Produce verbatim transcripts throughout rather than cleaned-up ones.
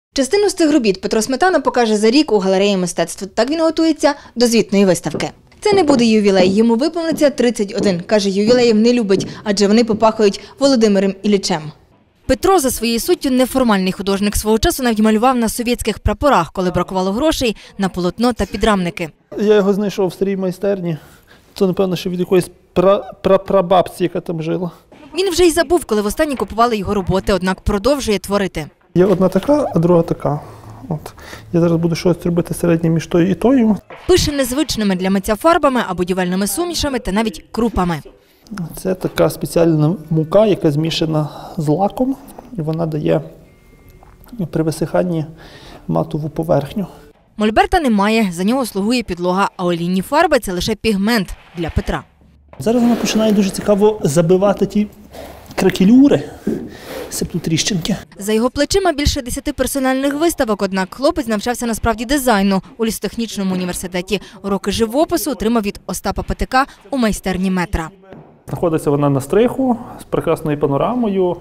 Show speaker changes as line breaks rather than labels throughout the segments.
Частину з цих робіт Петро Сметана покаже за рік у галереї мистецтв. Так він готується до звітної виставки. Це не буде ювілей, йому виповниться тридцять один. Каже, ювілеїв не любить, адже вони попахують Володимиром Іллічем. Петро за своєю суттю неформальний художник. Свого часу навіть малював на совєтських прапорах, коли бракувало грошей на полотно та підрамники.
Я його знайшов в старій майстерні. Це, напевно, ще від якоїсь прапрабабці, яка там жила.
Він вже й забув, коли востаннє купували його роботи, однак продовжує творити.
Є одна така, а друга така. От. Я зараз буду щось робити середнє між тою і тою.
Пише незвичними для митця фарбами, а будівельними сумішами та навіть крупами.
Це така спеціальна мука, яка змішана з лаком, і вона дає при висиханні матову поверхню.
Мольберта немає, за нього слугує підлога, а олійні фарби – це лише пігмент для Петра.
Зараз вона починає дуже цікаво забивати ті кракелюри, сиплю тріщинки.
За його плечима більше десяти персональних виставок, однак хлопець навчався насправді дизайну у лісотехнічному університеті. Уроки живопису отримав від Остапа Патика у майстерні метра.
Знаходиться вона на стриху з прекрасною панорамою.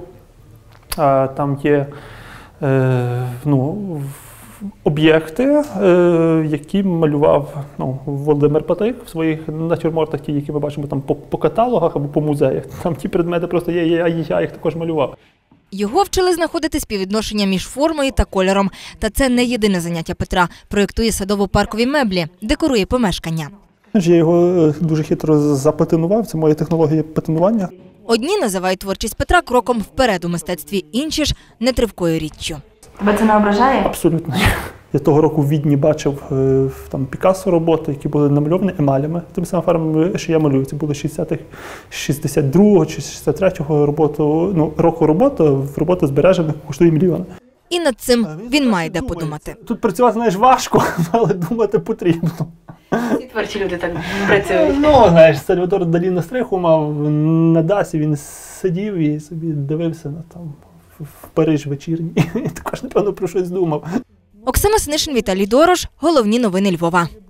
Там є е, ну, об'єкти, е, які малював ну, Володимир Патик в своїх натюрмортах, ті, які ми бачимо там по, по каталогах або по музеях. Там ті предмети просто є, я, я їх також малював.
Його вчили знаходити співвідношення між формою та кольором. Та це не єдине заняття Петра. Проєктує садово-паркові меблі, декорує помешкання.
Я його дуже хитро запатентував, це моя технологія патентування.
Одні називають творчість Петра кроком вперед у мистецтві, інші ж – нетривкою річчю.
Тебе це не ображає?
Абсолютно. Я того року в Відні бачив там Пікассо роботи, які були намальовані емалями. Тим самим фарбами, що я малюю. Це були шістдесят другого чи шістдесят третього роботу, ну, року роботи, робота збережених коштує мільйони.
І над цим він має де подумати.
Тут працювати, знаєш, важко, але думати потрібно.
Всі творчі люди так працюють.
Ну, знаєш, Сальвадор Далі на стриху мав на Дасі, він сидів і собі дивився на там в Париж вечірній. І також, напевно, про щось думав.
Оксана Снишин, Віталій Дорош. Головні новини Львова.